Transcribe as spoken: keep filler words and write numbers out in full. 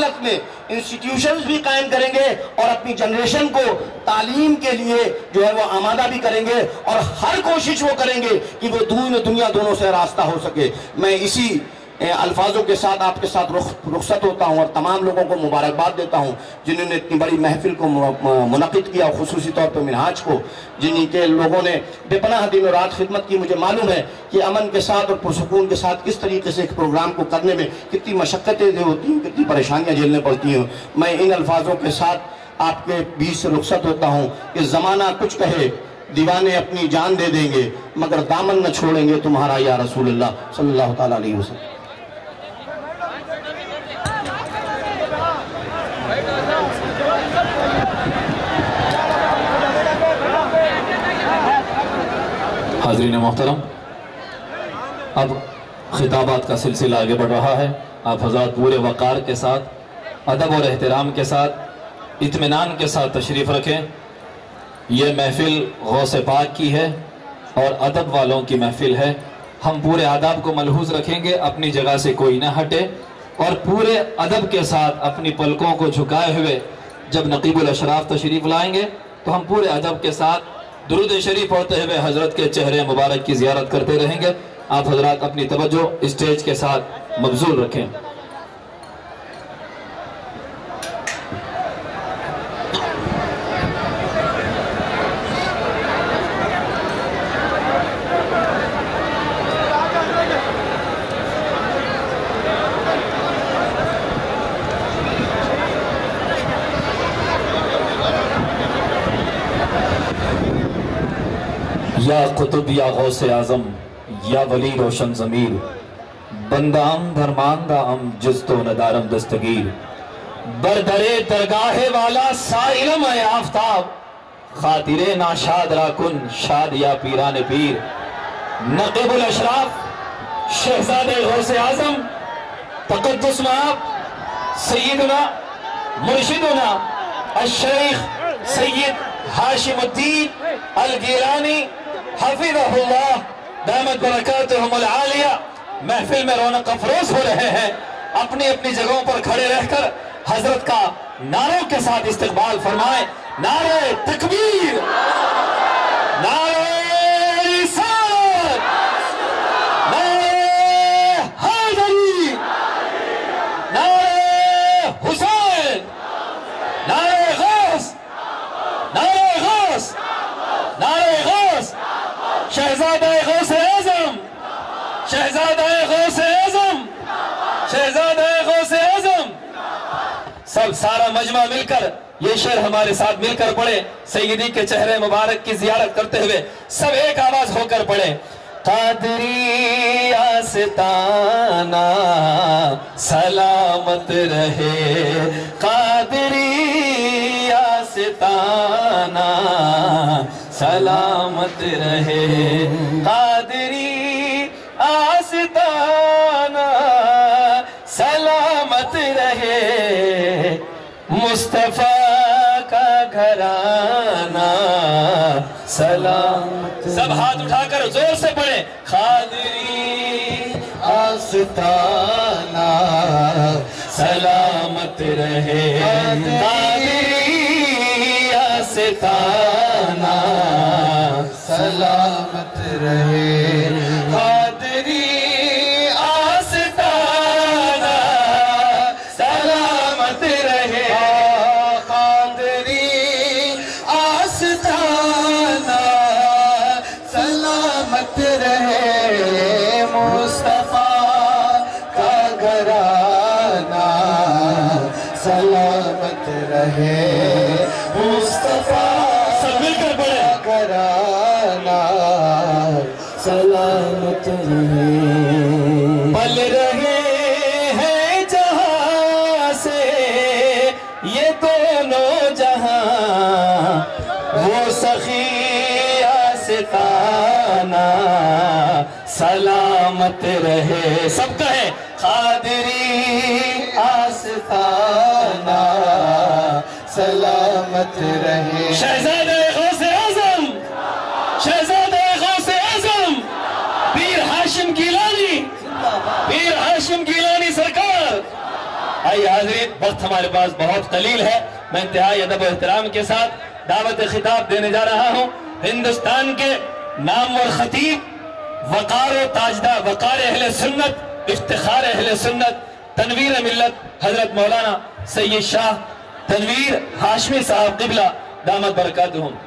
हालत में इंस्टीट्यूशंस भी कायम करेंगे और अपनी जनरेशन को तालीम के लिए जो है वो आमादा भी करेंगे और हर कोशिश वो करेंगे कि वो दूर दुनिया दोनों से रास्ता हो सके। मैं इसी अल्फाजों के साथ आपके साथ रुख रुखसत होता हूँ और तमाम लोगों को मुबारकबाद देता हूँ जिन्होंने इतनी बड़ी महफिल को मुनक़िद किया, खुसूसी तौर पर मिनहाज को, जिनके लोगों ने बेपनाह दिन और रात खिदमत की। मुझे मालूम है कि अमन के साथ और पुरसकून के साथ किस तरीके से एक प्रोग्राम को करने में कितनी मशक्क़तें होती हैं, कितनी परेशानियाँ झेलने पड़ती हैं। मैं इन अल्फाजों के साथ आपके बीच से रुखसत होता हूँ कि ज़माना कुछ कहे, दीवाने अपनी जान दे देंगे, मगर दामन न छोड़ेंगे तुम्हारा या रसूलुल्लाह सल्लल्लाहु तआला अलैहि वसल्लम। हाज़रीन मोहतरम, अब खिताबात का सिलसिला आगे बढ़ रहा है। आप हज़रात पूरे वक़ार के साथ, अदब और एहतराम के साथ, इत्मीनान के साथ तशरीफ़ रखें। यह महफ़िल गौसे पाक की है और अदब वालों की महफ़िल है। हम पूरे आदाब को मलहूज़ रखेंगे, अपनी जगह से कोई ना हटे और पूरे अदब के साथ अपनी पलकों को झुकाए हुए जब नकीबुल अशराफ तशरीफ़ लाएंगे तो हम पूरे अदब के साथ दुरूद शरीफ पढ़ते हुए हज़रत के चेहरे मुबारक की ज़ियारत करते रहेंगे। आप हज़रात अपनी तवज्जो स्टेज के साथ मबजूल रखें। या कुतुब या गौसे आज़म या वली रोशन ज़मीर, बंदाम धर्मांदा अम जिस्तो नदारम दस्तगीर, बरदरे दरगाहे वाला साइलम है आफ्ताब, खातिरे नाशाद राकुन शाद या पीरान पीर। नक़ीबुल अशराफ शहज़ादे गौसे आज़म तक़द्दुस माब सय्यदुना मुर्शिदुना अश-शेख सय्यद हाशिमुद्दीन अल-गिलानी हफ़िज़हुल्लाह दामत बरकातुहुमुल आलिया महफिल में रौनक अफरोज हो रहे हैं। अपनी अपनी जगहों पर खड़े रहकर हजरत का नारों के साथ इस्तकबाल फरमाए। नारे तकबीर, नारे रिसालत, नारे हैदरी, नारे हुसैन, नारे गौस, नारे गौस, नारे गौस, शहजादा गौसे आज़म, शहजादा गौसे आज़म, शहजादा गौसे आज़म। सब सारा मजमा मिलकर ये शेर हमारे साथ मिलकर पढ़े। सैयदी के चेहरे मुबारक की जियारत करते हुए सब एक आवाज होकर पढ़े। कादरी आस्ताना सलामत रहे, कादरी आस्ताना सलामत रहे, कादरी आस्ताना सलामत रहे, मुस्तफा का घराना सलामत। सब हाथ उठाकर जोर से पढ़े। कादरी आस्ताना सलामत रहे, कादरी आस्ताना सलामत रहे, कादरी आस्ताना सलामत रहे, कादरी आस्ताना सलामत रहे, मुस्तफा का घराना सलामत रहे, मुस्तफा सब मिलकर पढ़े, घराना सलामत रहे। पल रहे हैं जहां से ये दोनों जहां, वो सखी आस्ताना सलामत रहे। सब कहे कादरी आस्ताना सलामत रहे। शहजादे गौसे आज़म, शहजादे गौसे आज़म पीर हाशिम गिलानी, पीर हाशिम गिलानी सरकार आइए हाज़रीन, वक्त हमारे पास बहुत कलील है। मैं इंतहाई अदब और एहतराम के साथ दावत खिताब देने जा रहा हूँ हिंदुस्तान के नामवर खतीब, वकार व ताजदार, वकार अहले सुन्नत, इफ्तिखार अहले सुन्नत, तनवीर मिल्लत हजरत मौलाना सैयद शाह तनवीर हाशमी साहब क़िबला दामत बरकातुहुम।